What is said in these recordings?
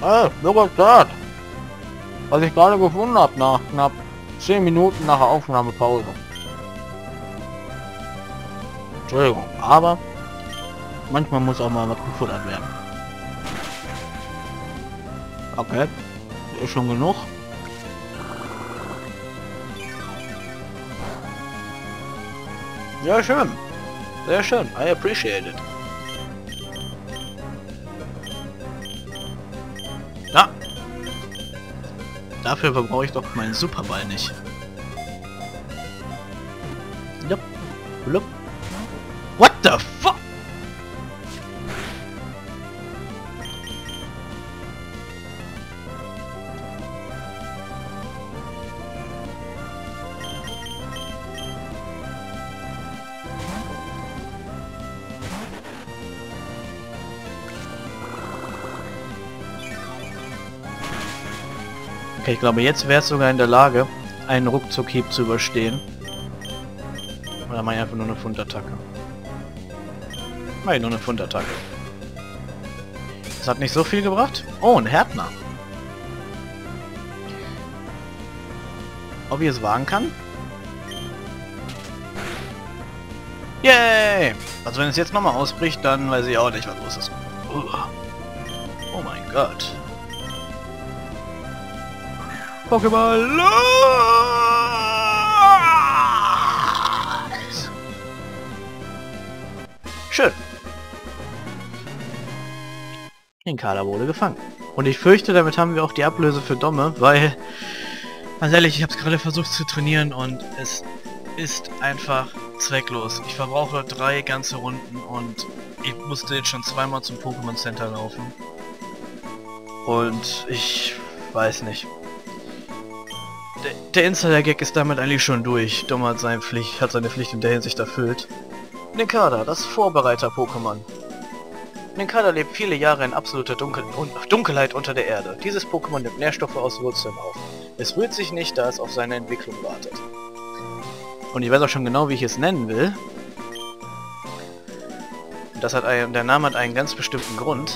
Bürgerstaat! Was ich gerade gefunden habe nach knapp 10 Minuten nach der Aufnahmepause. Entschuldigung, aber manchmal muss auch mal was gefuttert werden. Okay, ist schon genug. Sehr schön. Sehr schön. I appreciate it. Ja. Dafür brauche ich doch meinen Superball nicht. Jupp. Blub. What the fuck? Okay, ich glaube, jetzt wäre es sogar in der Lage, einen Ruckzuck-Hieb zu überstehen. Oder mache ich einfach nur eine Fundattacke? Mach ich nur eine Fundattacke. Das hat nicht so viel gebracht. Oh, ein Härtner. Ob ich es wagen kann? Yay! Also wenn es jetzt nochmal ausbricht, dann weiß ich auch nicht, was los ist. Oh mein Gott. Pokéball! Schön. Den Kader wurde gefangen. Und ich fürchte, damit haben wir auch die Ablöse für Domme, weil, ganz ehrlich, ich habe es gerade versucht zu trainieren und es ist einfach zwecklos. Ich verbrauche 3 ganze Runden und ich musste jetzt schon zweimal zum Pokémon Center laufen. Und ich weiß nicht. Der Insider-Gag ist damit eigentlich schon durch. Dom hat seine Pflicht in der Hinsicht erfüllt. Nincada, das Vorbereiter-Pokémon. Nincada lebt viele Jahre in absoluter Dunkelheit unter der Erde. Dieses Pokémon nimmt Nährstoffe aus Wurzeln auf. Es rührt sich nicht, da es auf seine Entwicklung wartet. Und ich weiß auch schon genau, wie ich es nennen will. Das hat der Name hat einen ganz bestimmten Grund.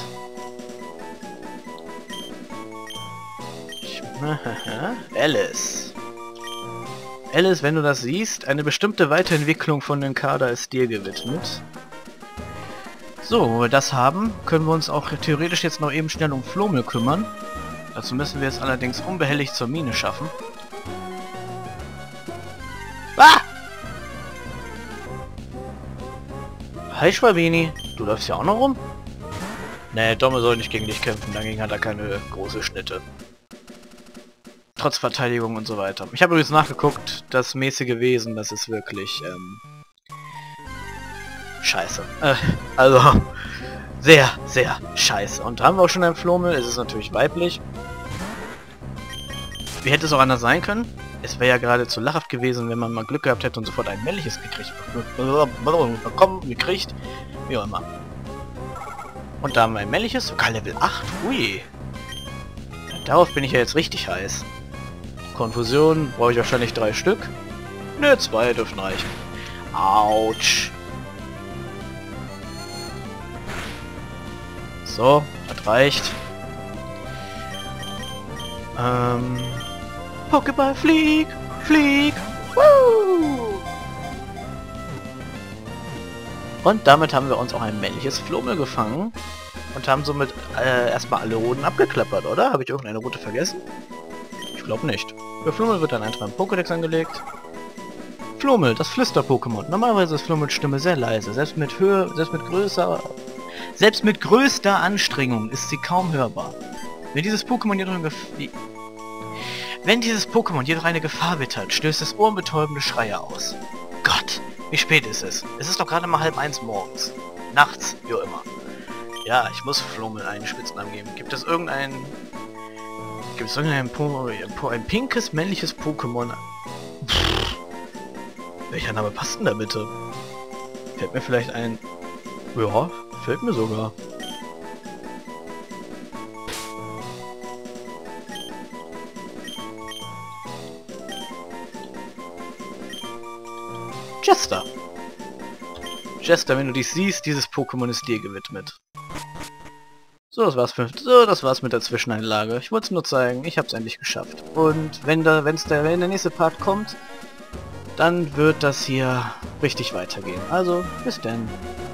Alice. Alice, wenn du das siehst, eine bestimmte Weiterentwicklung von Nincada ist dir gewidmet. So, wo wir das haben, können wir uns auch theoretisch jetzt noch eben schnell um Flomel kümmern. Dazu müssen wir es allerdings unbehelligt zur Mine schaffen. Ah! Hi Schwabini, du läufst ja auch noch rum? Nee, Domme soll nicht gegen dich kämpfen, dagegen hat er keine große Schnitte. Trotz Verteidigung und so weiter. Ich habe übrigens nachgeguckt, das mäßige Wesen, das ist wirklich, scheiße. Also, sehr, sehr scheiße. Und haben wir auch schon ein Flomel, es ist natürlich weiblich. Wie hätte es auch anders sein können? Es wäre ja geradezu lachhaft gewesen, wenn man mal Glück gehabt hätte und sofort ein männliches gekriegt. Gekriegt, wie auch immer. Und da haben wir ein männliches, sogar Level 8, ui. Darauf bin ich ja jetzt richtig heiß. Konfusion brauche ich wahrscheinlich 3 Stück. Ne, 2 dürfen reichen. Autsch. So, das reicht. Pokéball, flieg! Flieg! Woo! Und damit haben wir uns auch ein männliches Flomel gefangen. Und haben somit erstmal alle Routen abgeklappert, oder? Habe ich irgendeine Route vergessen? Ich glaube nicht. Für Flomel wird dann einfach ein Pokédex angelegt. Flomel, das Flüster-Pokémon. Normalerweise ist Flomels Stimme sehr leise. Selbst mit größter Anstrengung ist sie kaum hörbar. Wenn dieses Pokémon jedoch eine Gefahr wittert, stößt es ohrenbetäubende Schreie aus. Gott, wie spät ist es? Es ist doch gerade mal 12:30 morgens. Nachts, wie auch immer. Ja, ich muss Flomel einen Spitznamen geben. Gibt es irgendein ein pinkes männliches Pokémon? Welcher Name passt denn da bitte? Fällt mir vielleicht ein... Ja, fällt mir sogar. Jester. Jester, wenn du dich siehst, dieses Pokémon ist dir gewidmet. Das war's mit der Zwischeneinlage. Ich wollte es nur zeigen, ich habe es endlich geschafft. Und wenn der nächste Part kommt, dann wird das hier richtig weitergehen. Also, bis dann.